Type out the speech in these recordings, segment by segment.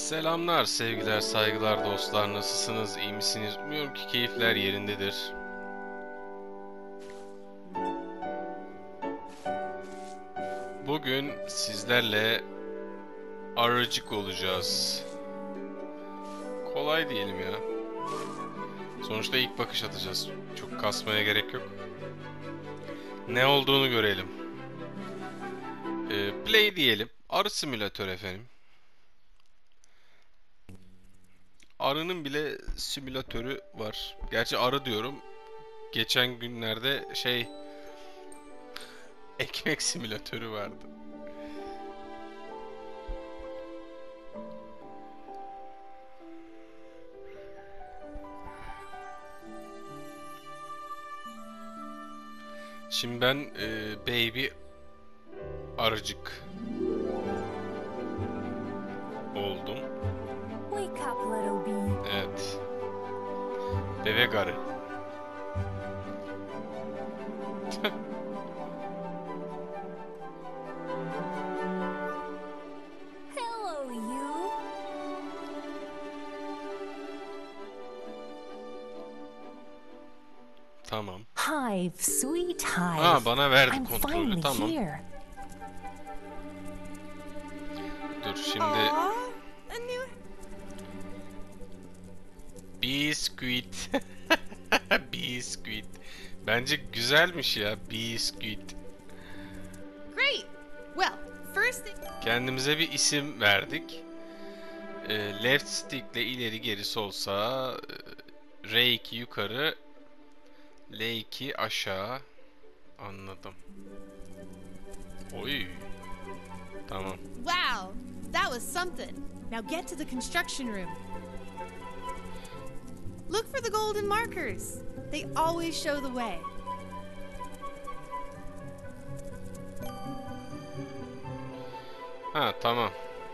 Selamlar, sevgiler, saygılar dostlar. Nasılsınız, iyi misiniz? Umuyorum ki keyifler yerindedir. Bugün sizlerle arıcık olacağız. Kolay diyelim ya. Sonuçta ilk bakış atacağız. Çok kasmaya gerek yok. Ne olduğunu görelim. Play diyelim. Arı simülatör efendim. Arının bile simülatörü var. Gerçi arı diyorum. Geçen günlerde ekmek simülatörü vardı. Şimdi ben baby arıcık oldum. Wake up, little bee. Evet. Bebek arı. Hello, you. Tamam. Hive, sweet hive. Ha, bana verdi I'm kontrolü. finally Tamam. here. Dur şimdi. Aw, a new. Biscuit. Biscuit. Bence güzelmiş ya. Biscuit. Great. Well, first thing. Kendimize bir isim verdik. Left stick ile ileri geri sol sağ. R2 yukarı. L2 aşağı. Anladım. Oy. Tamam. Wow, that was something. Now get to the construction room. Look for the golden markers. They always show the way. Ha, tamam.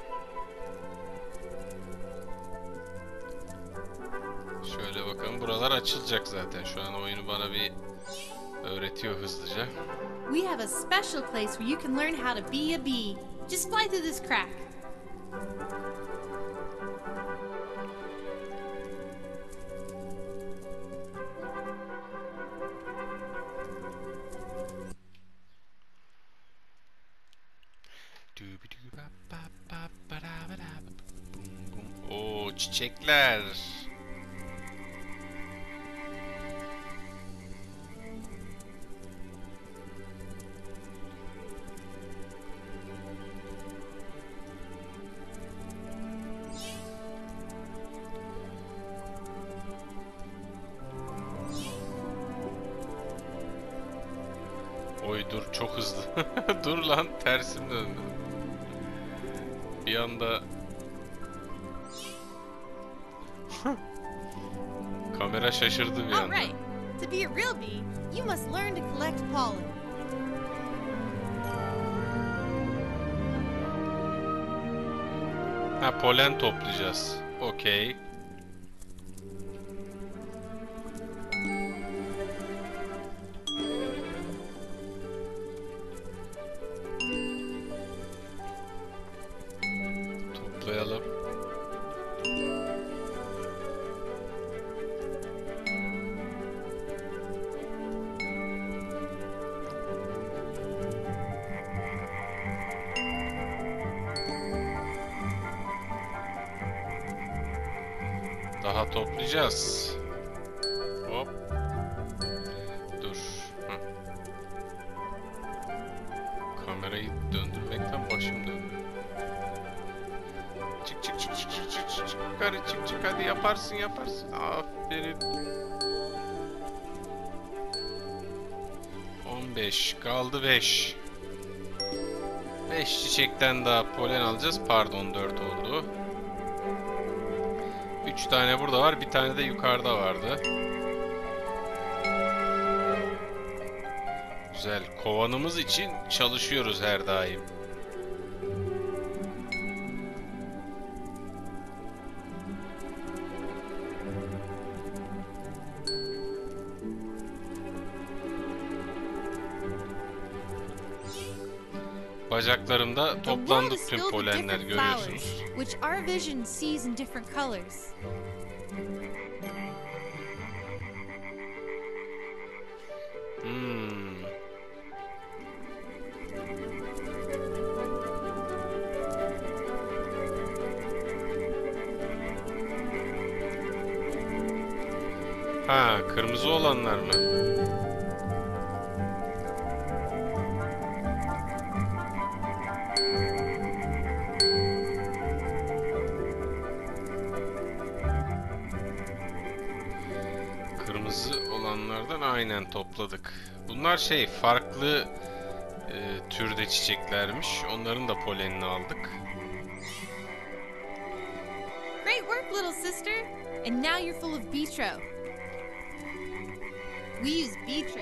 Şöyle bakalım. Buralar açılacak zaten. Şu an oyunu bana bir öğretiyor hızlıca. We have a special place where you can learn how to be a bee. Just fly through this crack. Oo, çiçekler. Oy dur, çok hızlı. Dur lan, tersim döndü. Bir anda kamera şaşırdı bir All anda. right. To be a real bee, you must learn to collect pollen. Ha, polen toplayacağız. Okey. Toplayalım. Daha toplayacağız. Hop. Dur. Heh. Kamerayı döndürmekten başım döndü. Çık çık çık çık çık çık çık çık. Yukarı çık çık, hadi yaparsın yaparsın. Aferin. 15 kaldı, 5. 5 çiçekten daha polen alacağız. Pardon, 4 oldu. 3 tane burada var, bir tane de yukarıda vardı. Güzel. Kovanımız için çalışıyoruz her daim. Bacaklarımda The world toplandı is tüm filled with polenler, different görüyorsunuz. flowers, which our vision sees in different colors. Hmm. Ha, kırmızı olanlar mı? Kırmızı olanlardan aynen topladık. Bunlar şey, farklı türde çiçeklermiş. Onların da polenini aldık. Great work, little sister! And now you're full of vitro. We use vitro.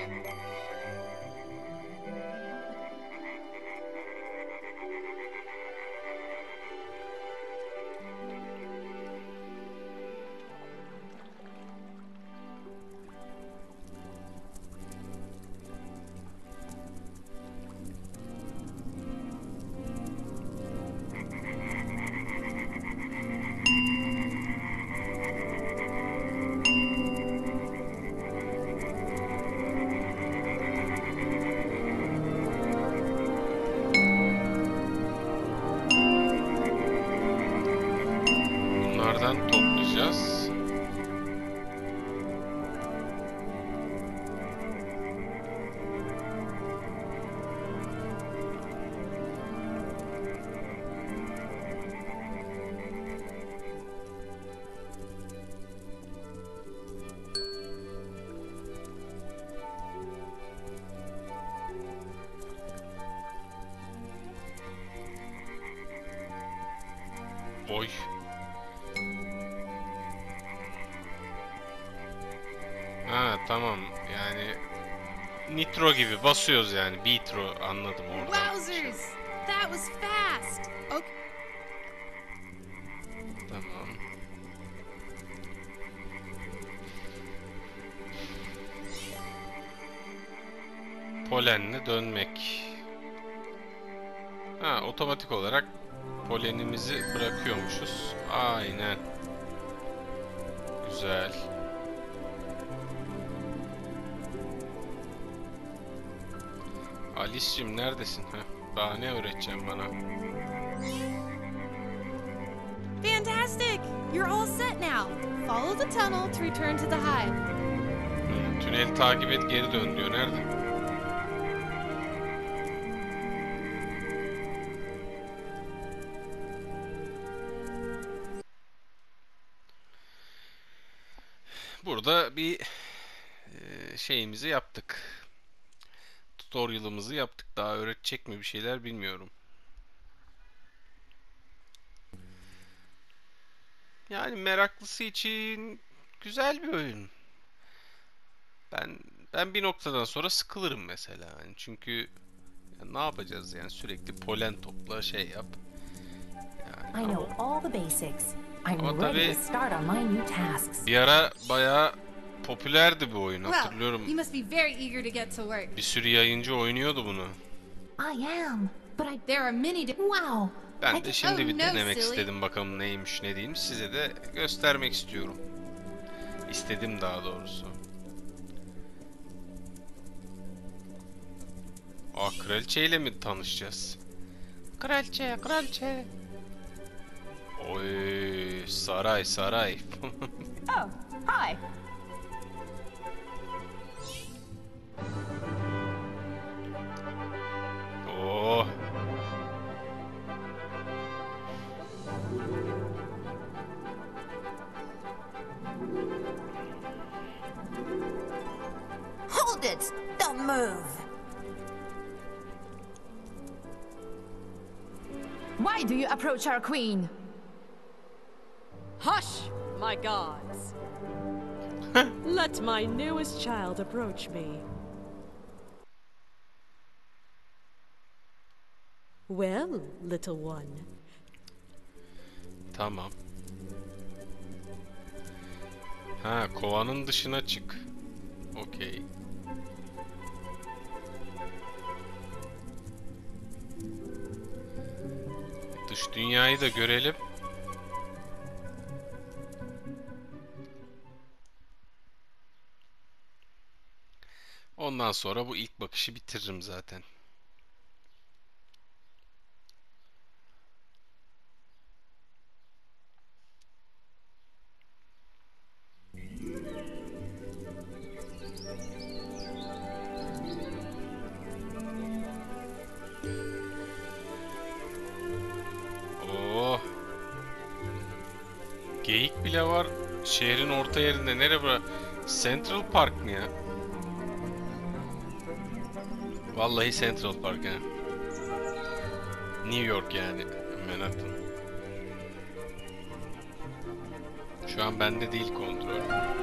Bunlardan toplayacağız. Oy. Ha tamam, yani nitro gibi basıyoruz yani. Bitro, anladım oradan. Wowzers! That was fast! Okay. Tamam. Polenle dönmek. Ha, otomatik olarak polenimizi bırakıyormuşuz. Aynen. Güzel. Alice'cim neredesin? Heh, daha ne öğreteceksin bana? Fantastic! You're all set now. Follow the tunnel to return to the hive. Tüneli takip et, geri dön diyor. Nerede? Burada bir şeyimizi yaptık. Tutorial'ımızı yaptık. Daha öğretecek mi bir şeyler bilmiyorum. Yani meraklısı için güzel bir oyun. Ben bir noktadan sonra sıkılırım mesela. Yani çünkü ya ne yapacağız yani, sürekli polen topla, şey yap. Yani I know all the basics. I'm Ama ready tabii to start on my new tasks. bir ara bayağı popülerdi bu oyun, Well, you hatırlıyorum. must be very eager to get to work. Bir sürü yayıncı oynuyordu bunu. I am, but There are many wow. Ben de şimdi Oh, bir no, denemek silly. istedim, bakalım neymiş ne değilmiş, size de göstermek istiyorum. İstedim daha doğrusu. Aa, kraliçeyle mi tanışacağız? Kraliçe, kraliçe. Oy, saray, saray. Oh, hi. Oh. Hold it! Don't move. Why do you approach our queen? Hush, my gods! Let my newest child approach me. Well, little one. Tamam. Ha, kovanın dışına çık. Okey. Dış dünyayı da görelim. Ondan sonra bu ilk bakışı bitiririm zaten. Oo. Geyik bile var. Şehrin orta yerinde. Nere bura? Central Park mı ya? Vallahi Central Park yani. New York yani. Manhattan. Şu an bende değil kontrol.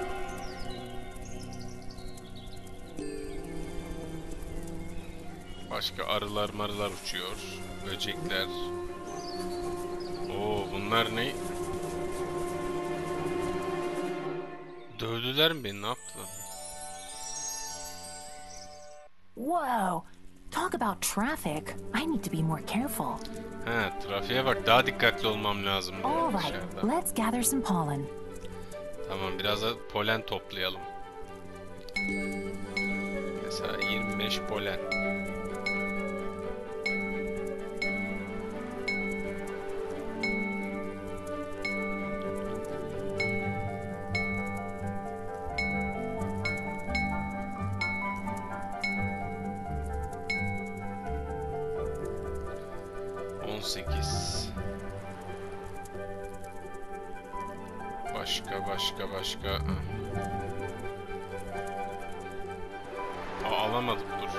Başka arılar marılar uçuyor. Böcekler. Oo, bunlar ne? Dövdüler mi beni? Ne yaptılar? Whoa! Talk about traffic. I need to be more careful. Ha, trafiğe bak. Daha dikkatli olmam lazım All right, dışarıda. let's gather some pollen. Tamam, biraz da polen toplayalım. Mesela 25 polen. Başka. Aa, alamadım, dur.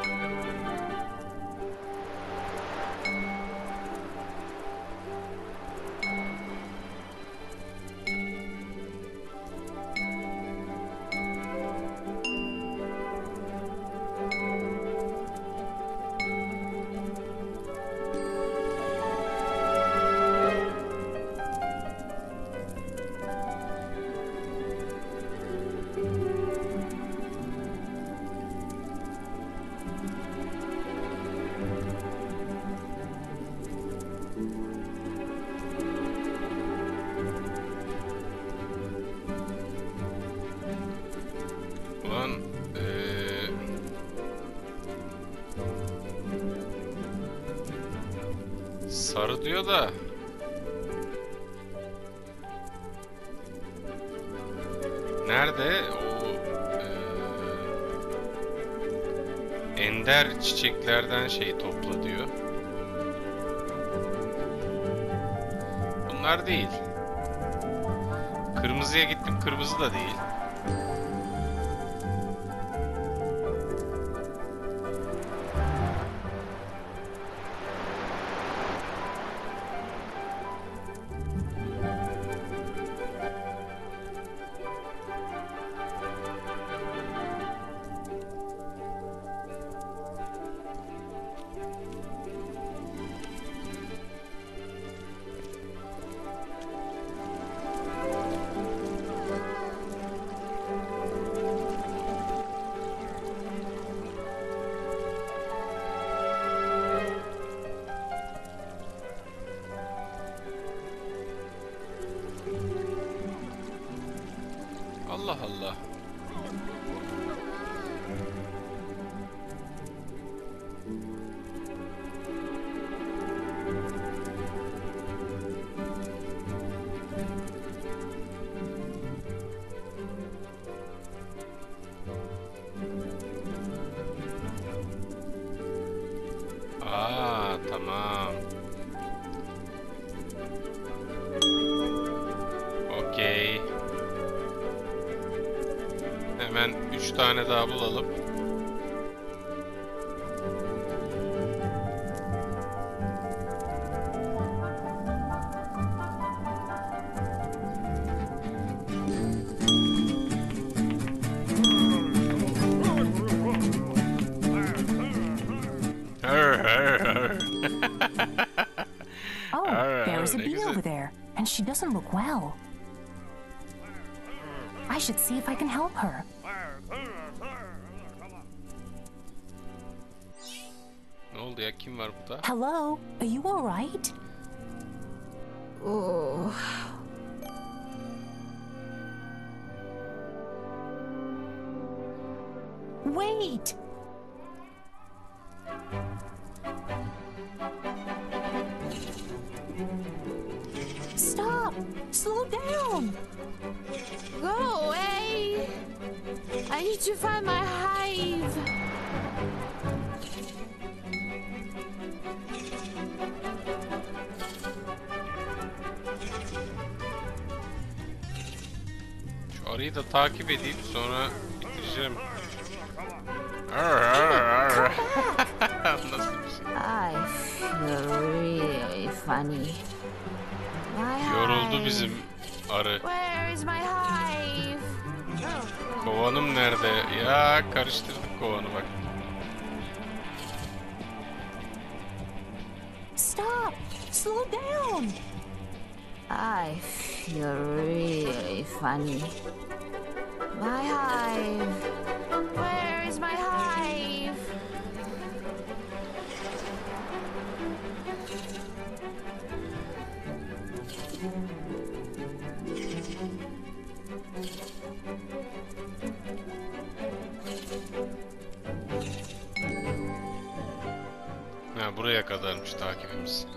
Ulan sarı diyor da nerede o ender çiçeklerden şey topla diyor. Bunlar değil. Kırmızıya gittim, kırmızı da değil. Allah Allah. Aa, tamam. Okey. Hemen 3 tane daha bulalım. Oh, there's a ne bee güzel. over there, and she doesn't look well. I should see if I can help her. Ne oldu ya? Kim var burada? Hello, are you all right? Oh. Wait! Stop! Slow down! Go away! I need to find my hive. Şu arıyı da takip edeyim, sonra bitireceğim. Nasıl bir şey? I feel really funny. My Yoruldu hive. bizim arı. Where is my hive? Kovanım nerede? Ya karıştırdık kovanı bak. Stop! Slow down! I feel really funny. My hive. Where is my hive? Ha, buraya kadarmış takibimiz.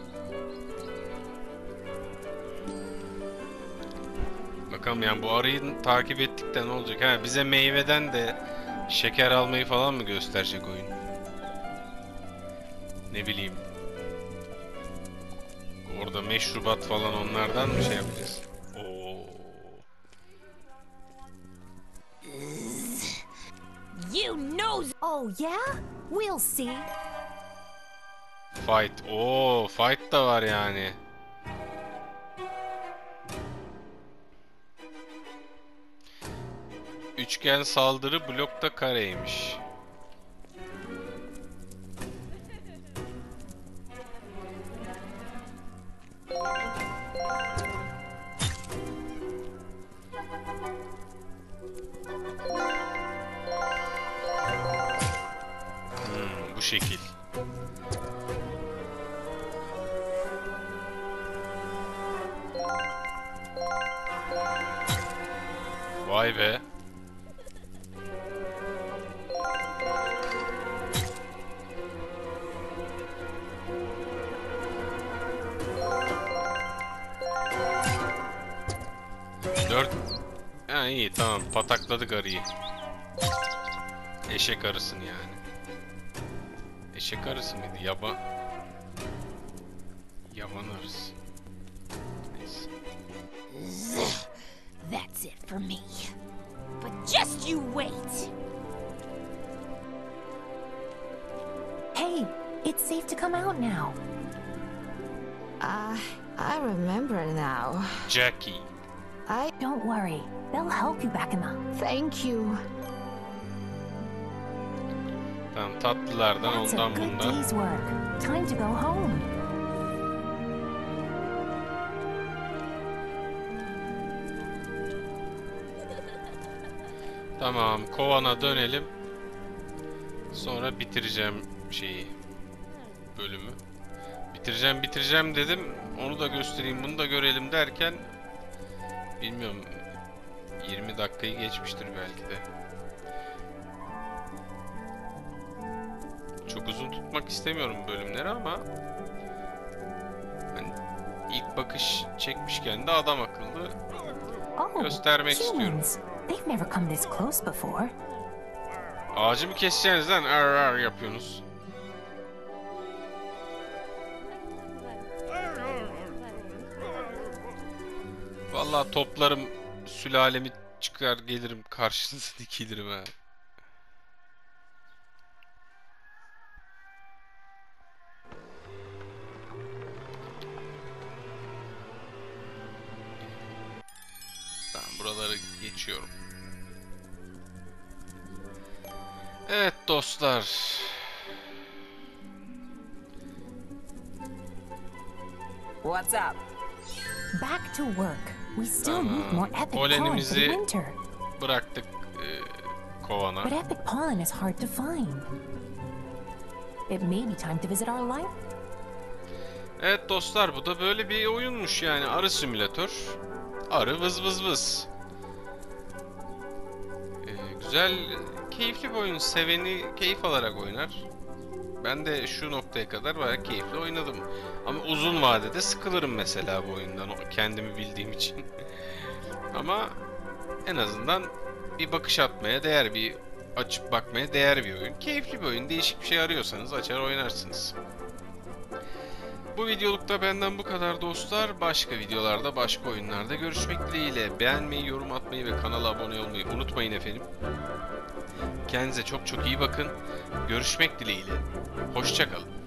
Bakalım yani bu arıyı takip ettik de ne olacak? Ha, bize meyveden de şeker almayı falan mı gösterecek oyun? Ne bileyim. Orada meşrubat falan onlardan mı şey yapacağız? Oo. You know. Oh yeah? We'll see. Fight. Oo, fight da var yani. Üçgen saldırı blokta kareymiş. Bu şekil. Vay be. Dört. Ha iyi tamam, patakladık arıyı. Eşek arısını yani. Eşek arısı mıydı? Yaban arısı. Neyse. That's it for me. But just you wait. Hey, it's safe to come out now. I remember now. Jackie. Don't worry. They'll help you back in the... Thank you. Tamam, tatlılardan That's a ondan good bundan. day's work. Time to go home. Tamam, kovana dönelim. Sonra bitireceğim şeyi. Bölümü. Bitireceğim dedim. Onu da göstereyim, bunu da görelim derken bilmiyorum, 20 dakikayı geçmiştir belki de. Çok uzun tutmak istemiyorum bölümleri ama hani ilk bakış çekmişken de adam akıllı Oh, göstermek istiyorum. humans. They've never come this close before. Ağacı mı keseceksiniz lan? Ar yapıyorsunuz. Vallahi toplarım sülalemi, çıkar gelirim karşınıza dikilirim ha. Tamam, buraları geçiyorum. Evet dostlar. What's up? Back to work. We still need more epic pollen for the Polenimizi winter. bıraktık kovana. But epic pollen is hard to find. It may be time to visit our life. Evet dostlar, bu da böyle bir oyunmuş yani. Arı simülatör. Arı vız vız vız. Güzel, keyifli bir oyun. Seveni keyif alarak oynar. Ben de şu noktaya kadar bayağı keyifli oynadım. Ama uzun vadede sıkılırım mesela bu oyundan. Kendimi bildiğim için. Ama en azından bir bakış atmaya değer, bir açıp bakmaya değer bir oyun. Keyifli bir oyun. Değişik bir şey arıyorsanız açar oynarsınız. Bu videolukta benden bu kadar dostlar. Başka videolarda, başka oyunlarda görüşmek dileğiyle. Beğenmeyi, yorum atmayı ve kanala abone olmayı unutmayın efendim. Kendinize çok çok iyi bakın. Görüşmek dileğiyle. Hoşça kalın.